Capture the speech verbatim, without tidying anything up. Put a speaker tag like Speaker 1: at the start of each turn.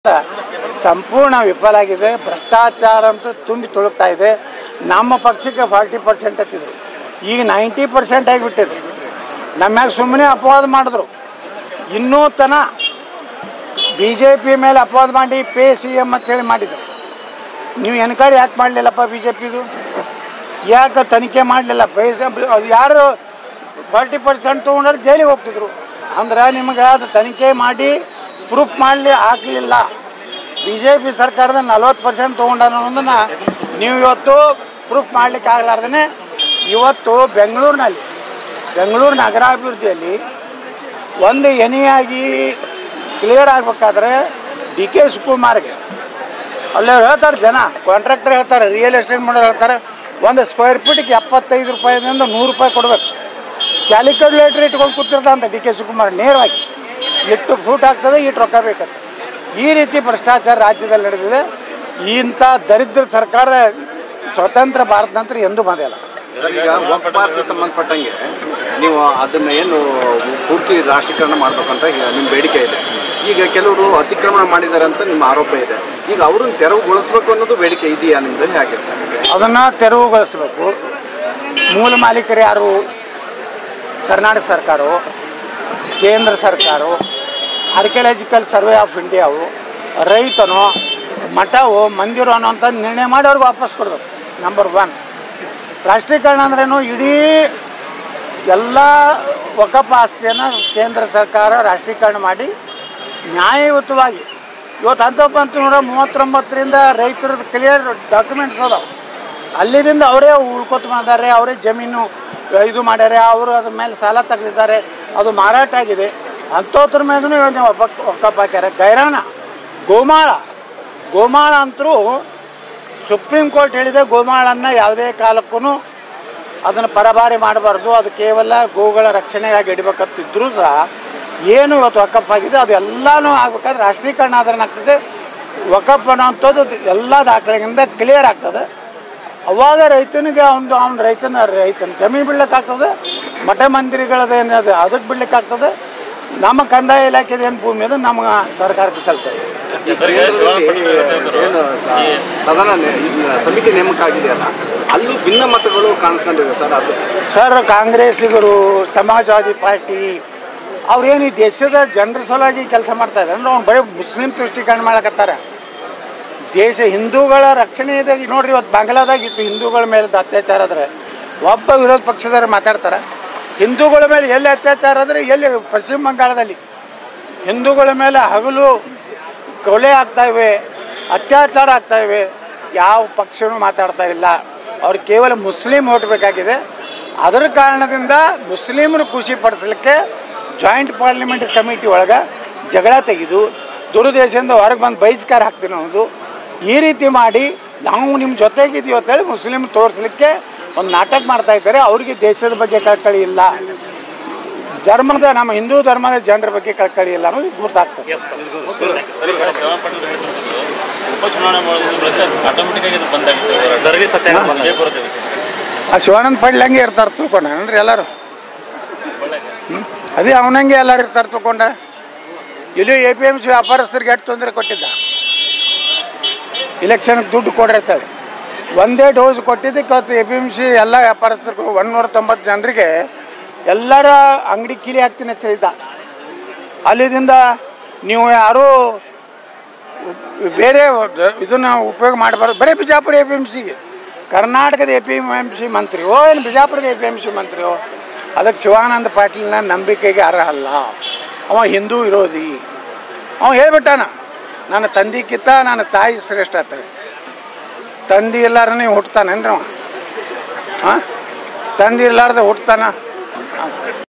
Speaker 1: ಸಂಪೂರ್ಣ ವಿಫಲ ಆಗಿದೆ. ಭ್ರಷ್ಟಾಚಾರ ಅಂತ ತುಂಬಿ ತುಳುಕ್ತಾ ಇದೆ. ನಮ್ಮ ಪಕ್ಷಕ್ಕೆ ಫಾರ್ಟಿ ಪರ್ಸೆಂಟ್ ಹತ್ತಿದ್ರು, ಈಗ ನೈಂಟಿ ಪರ್ಸೆಂಟ್ ಆಗಿಬಿಟ್ಟಿದೆ. ನಮ್ಮ್ಯಾಗ ಸುಮ್ಮನೆ ಅಪವಾದ ಮಾಡಿದ್ರು. ಇನ್ನೂ ತನ ಬಿ ಜೆ ಪಿ ಮೇಲೆ ಅಪವಾದ ಮಾಡಿ ಪೇ ಸಿ ಎಮ್ ಅಂತೇಳಿ ಮಾಡಿದರು. ನೀವು ಎನ್ಕ್ವೈರಿ ಯಾಕೆ ಮಾಡಲಿಲ್ಲಪ್ಪ ಬಿ ಜೆ ಪಿದು? ಯಾಕೆ ತನಿಖೆ ಮಾಡಲಿಲ್ಲ? ಪೇ ಯಾರು ಫಾರ್ಟಿ ಪರ್ಸೆಂಟ್ ತೊಗೊಂಡ್ರೆ ಜೈಲಿಗೆ ಹೋಗ್ತಿದ್ರು. ಅಂದ್ರೆ ನಿಮಗೆ ಅದು ತನಿಖೆ ಮಾಡಿ ಪ್ರೂಫ್ ಮಾಡಲಿ ಆಗಲಿಲ್ಲ. ಬಿ ಜೆ ಪಿ ಸರ್ಕಾರದ ನಲ್ವತ್ತು ಪರ್ಸೆಂಟ್ ತೊಗೊಂಡ ಅನ್ನೋದನ್ನು ನೀವು ಇವತ್ತು ಪ್ರೂಫ್ ಮಾಡಲಿಕ್ಕೆ ಆಗಲಾರ್ದೇ ಇವತ್ತು ಬೆಂಗಳೂರಿನಲ್ಲಿ ಬೆಂಗಳೂರು ನಗರಾಭಿವೃದ್ಧಿಯಲ್ಲಿ ಒಂದು ಎನೆಯಾಗಿ ಕ್ಲಿಯರ್ ಆಗಬೇಕಾದ್ರೆ ಡಿ ಕೆ ಶಿವಕುಮಾರ್ಗೆ ಅಲ್ಲೇ ಹೇಳ್ತಾರೆ ಜನ, ಕಾಂಟ್ರಾಕ್ಟರ್ ಹೇಳ್ತಾರೆ, ರಿಯಲ್ ಎಸ್ಟೇಟ್ ಮಾಡೋರು ಹೇಳ್ತಾರೆ, ಒಂದು ಸ್ಕ್ವೇರ್ ಫೀಟ್ಗೆ ಎಪ್ಪತ್ತೈದು ರೂಪಾಯಿದಿಂದ ನೂರು ರೂಪಾಯಿ ಕೊಡಬೇಕು. ಕ್ಯಾಲ್ಕುಲೇಟರ್ ಇಟ್ಕೊಂಡು ಕೂತಿರ್ತಾರಂತ ಡಿ ಕೆ ಶಿವಕುಮಾರ್. ನೇರವಾಗಿ ಇಟ್ಟು ಫೂಟ್ ಆಗ್ತದೆ, ಇಟ್ಟು ರೊಕ್ಕ ಬೇಕಂತ. ಈ ರೀತಿ ಭ್ರಷ್ಟಾಚಾರ ರಾಜ್ಯದಲ್ಲಿ ನಡೆದಿದೆ. ಇಂಥ ದರಿದ್ರ ಸರ್ಕಾರ ಸ್ವತಂತ್ರ ಭಾರತ ನಂತರ ಎಂದೂ ಬಂದಿಲ್ಲ.
Speaker 2: ಈಗ ವಕ್ಫ್ ಸಂಬಂಧಪಟ್ಟಂಗೆ ನೀವು ಅದನ್ನ ಏನು ಪೂರ್ತಿ ರಾಷ್ಟ್ರೀಕರಣ ಮಾಡಬೇಕಂತ ನಿಮ್ಮ ಬೇಡಿಕೆ ಇದೆ. ಈಗ ಕೆಲವರು ಅತಿಕ್ರಮಣ ಮಾಡಿದ್ದಾರೆ ಅಂತ ನಿಮ್ಮ ಆರೋಪ ಇದೆ. ಈಗ ಅವ್ರನ್ನ ತೆರವುಗೊಳಿಸಬೇಕು ಅನ್ನೋದು ಬೇಡಿಕೆ ಇದೆಯಾ ನಿಮ್ಮದು? ಹೇಗೆ
Speaker 1: ಅದನ್ನು ತೆರವುಗೊಳಿಸಬೇಕು. ಮೂಲ ಮಾಲೀಕರು ಯಾರು? ಕರ್ನಾಟಕ ಸರ್ಕಾರವು, ಕೇಂದ್ರ ಸರ್ಕಾರವು, ಆರ್ಕಿಯಾಲಜಿಕಲ್ ಸರ್ವೆ ಆಫ್ ಇಂಡಿಯಾವು, ರೈತನೋ ಮಠವೋ ಮಂದಿರೋ ಅನ್ನೋಂಥ ನಿರ್ಣಯ ಮಾಡಿ ಅವ್ರಿಗೆ ವಾಪಸ್ ಕೊಡಬೇಕು. Number one. ರಾಷ್ಟ್ರೀಕರಣ ಅಂದ್ರೇನು? ಇಡೀ ಎಲ್ಲ ವಕಫ್ ಆಸ್ತಿಯನ್ನು ಕೇಂದ್ರ ಸರ್ಕಾರ ರಾಷ್ಟ್ರೀಕರಣ ಮಾಡಿ ನ್ಯಾಯಯುತವಾಗಿ ಇವತ್ತು ಹತ್ತೊಂಬತ್ತು ನೂರ ಮೂವತ್ತೊಂಬತ್ತರಿಂದ ರೈತರದ್ದು ಕ್ಲಿಯರ್ ಡಾಕ್ಯುಮೆಂಟ್ಸ್ ಅದಾವೆ. ಅಲ್ಲಿದಿಂದ ಅವರೇ ಉಳ್ಕೊತ ಬಂದಾರೆ, ಅವರೇ ಜಮೀನು ಇದು ಮಾಡ್ಯಾರೆ, ಅವರು ಅದ್ರ ಮೇಲೆ ಸಾಲ ತೆಗೆದಿದ್ದಾರೆ, ಅದು ಮಾರಾಟ ಆಗಿದೆ. ಅಂಥವ್ರ ಮೇಲೂ ಯೋಜನೆ ವಕಫ್ ಹಾಕ್ಯಾರೆ. ಗೈರಾಣ ಗೋಮಾಳ ಗೋಮಾಳ ಅಂತರೂ ಸುಪ್ರೀಂ ಕೋರ್ಟ್ ಹೇಳಿದೆ, ಗೋಮಾಳನ್ನು ಯಾವುದೇ ಕಾಲಕ್ಕೂ ಅದನ್ನು ಪರಭಾರೆ ಮಾಡಬಾರ್ದು, ಅದು ಕೇವಲ ಗೋಗಳ ರಕ್ಷಣೆಗಾಗಿ ಇಡಬೇಕಂತಿದ್ರೂ ಸಹ ಏನು ಇವತ್ತು ವಕಫ್ ಆಗಿದೆ ಅದು ಎಲ್ಲನೂ ಆಗ್ಬೇಕಾದ್ರೆ ರಾಷ್ಟ್ರೀಕರಣ ಆದ್ರೆ ಆಗ್ತದೆ. ವಕಫ್ ಅನ್ನೋಂಥದ್ದು ಎಲ್ಲ ದಾಖಲೆಗಳಿಂದ ಕ್ಲಿಯರ್ ಆಗ್ತದೆ. ಅವಾಗ ರೈತನಿಗೆ ಒಂದು ಅವ್ನ ರೈತನ ರೈತನ ಜಮೀನು ಬಿಡ್ಲಿಕ್ಕಾಗ್ತದೆ, ಮಠ ಮಂದಿರಗಳದೇನದು ಅದಕ್ಕೆ ಬಿಡ್ಲಿಕ್ಕಾಗ್ತದೆ. ನಮ್ಮ ಕಂದಾಯ ಇಲಾಖೆದ ಏನು ಭೂಮಿ ಅದು ನಮ್ಮ ಸರ್ಕಾರಕ್ಕೆ ಸಲ್ತದೆ.
Speaker 2: ಏನು ಸದನ ಸಮಿತಿ ನೇಮಕ ಆಗಿದೆಯಲ್ಲ, ಅಲ್ಲೂ ಭಿನ್ನ ಮತಗಳು ಕಾಣಿಸ್ಕೊಂಡಿದೆ ಸರ್. ಅದು
Speaker 1: ಸರ್ ಕಾಂಗ್ರೆಸ್ಸಿಗರು, ಸಮಾಜವಾದಿ ಪಾರ್ಟಿ ಅವ್ರೇನು ಈ ದೇಶದ ಜನರ ಸಲುವಾಗಿ ಕೆಲಸ ಮಾಡ್ತಾ ಇದ್ದಾರೆ ಅಂದ್ರೆ ಅವ್ನು ಬರೀ ಮುಸ್ಲಿಂ ತುಷ್ಟೀಕರಣ ಮಾಡಕತ್ತಾರೆ. ದೇಶ ಹಿಂದೂಗಳ ರಕ್ಷಣೆ ಇದೆ. ನೋಡ್ರಿ ಇವತ್ತು ಬಾಂಗ್ಲಾದಾಗ ಇತ್ತು ಹಿಂದೂಗಳ ಮೇಲೆ ಅತ್ಯಾಚಾರ ಆದರೆ ಒಬ್ಬ ವಿರೋಧ ಪಕ್ಷದವ್ರು ಮಾತಾಡ್ತಾರೆ. ಹಿಂದೂಗಳ ಮೇಲೆ ಎಲ್ಲಿ ಅತ್ಯಾಚಾರ ಆದರೆ ಎಲ್ಲಿ? ಪಶ್ಚಿಮ ಬಂಗಾಳದಲ್ಲಿ ಹಿಂದೂಗಳ ಮೇಲೆ ಹಗಲು ಕೊಲೆ ಆಗ್ತಾಯಿವೆ, ಅತ್ಯಾಚಾರ ಆಗ್ತಾಯಿವೆ. ಯಾವ ಪಕ್ಷನೂ ಮಾತಾಡ್ತಾ ಇಲ್ಲ. ಅವ್ರು ಕೇವಲ ಮುಸ್ಲಿಂ ಓಟ್ ಬೇಕಾಗಿದೆ. ಅದರ ಕಾರಣದಿಂದ ಮುಸ್ಲಿಮರು ಖುಷಿ ಪಡಿಸ್ಲಿಕ್ಕೆ ಜಾಯಿಂಟ್ ಪಾರ್ಲಿಮೆಂಟ್ ಕಮಿಟಿ ಒಳಗೆ ಜಗಳ ತೆಗೆದು ದುರುದ್ದೇಶದಿಂದ ಹೊರಗೆ ಬಂದು ಬಹಿಷ್ಕಾರ ಹಾಕ್ತೀನಿ ಅನ್ನೋದು, ಈ ರೀತಿ ಮಾಡಿ ನಾವು ನಿಮ್ಮ ಜೊತೆಗಿದ್ದೀವಿ ಅಂತೇಳಿ ಮುಸ್ಲಿಮ್ ತೋರಿಸ್ಲಿಕ್ಕೆ ಒಂದು ನಾಟಕ ಮಾಡ್ತಾ ಇದ್ದಾರೆ. ಅವ್ರಿಗೆ ದೇಶದ ಬಗ್ಗೆ ಕಳಕಳಿ ಇಲ್ಲ, ಧರ್ಮದ ನಮ್ಮ ಹಿಂದೂ ಧರ್ಮದ ಜನರ ಬಗ್ಗೆ ಕಳಕಳಿ ಇಲ್ಲ ಅನ್ನೋದು ಗೊತ್ತಾಗ್ತದೆ. ಆ ಶಿವಾನಂದ ಪಾಟೀಲ್ ಹಂಗೆ ಇರ್ತಾರೆ ತಿಳ್ಕೊಂಡ ಅಂದ್ರೆ ಎಲ್ಲರೂ ಅದೇ ಅವನಂಗೆ ಎಲ್ಲರೂ ಇರ್ತಾರೆ ತಿಳ್ಕೊಂಡ. ಇಲ್ಲಿ ಎ ಪಿ ಎಮ್ ಸಿ ವ್ಯಾಪಾರಸ್ಥರಿಗೆ ಎಷ್ಟು ತೊಂದರೆ ಕೊಟ್ಟಿದ್ದ, ಇಲೆಕ್ಷನ್ಗೆ ದುಡ್ಡು ಕೊಡಿರ್ತಾಳೆ. ಒಂದೇ ಡೋಸ್ ಕೊಟ್ಟಿದ್ದಕ್ಕೆ ಇವತ್ತು ಎ ಪಿ ಎಮ್ ಸಿ ಎಲ್ಲ ವ್ಯಾಪಾರಸ್ಥರು ಒಂದೂರ ತೊಂಬತ್ತು ಜನರಿಗೆ ಎಲ್ಲರ ಅಂಗಡಿ ಕೀಲಿ ಹಾಕ್ತೀನಿ ಅಂತ ಹೇಳಿದ್ದ. ಅಲ್ಲಿದಿಂದ ನೀವು ಯಾರೂ ಬೇರೆ ಇದನ್ನು ಉಪಯೋಗ ಮಾಡಬಾರ್ದು. ಬರೀ ಬಿಜಾಪುರ ಎ ಪಿ ಎಮ್ ಸಿಗೆ ಕರ್ನಾಟಕದ ಎ ಪಿ ಎಮ್ ಸಿ ಮಂತ್ರಿಯೋ ಏನು ಬಿಜಾಪುರದ ಎ ಪಿ ಎಮ್ ಸಿ ಮಂತ್ರಿಯೋ ಅದಕ್ಕೆ ಶಿವಾನಂದ ಪಾಟೀಲ್ನ ನಂಬಿಕೆಗೆ ಅರ್ಹ ಅಲ್ಲ. ಅವ ಹಿಂದೂ ವಿರೋಧಿ. ಅವ ಹೇಳ್ಬಿಟ್ಟಾನ, ನನ್ನ ತಂದೆಕ್ಕಿಂತ ನನ್ನ ತಾಯಿ ಶ್ರೇಷ್ಠ ಆಗ್ತದೆ. ತಂದೆ ಇಲ್ಲಾರನೇ ಹುಟ್ತಾನೇನ್ರಿ ಅವ? ಹಾಂ, ತಂದೆ ಇರ್ಲಾರ್ದೆ ಹುಟ್ತಾನ?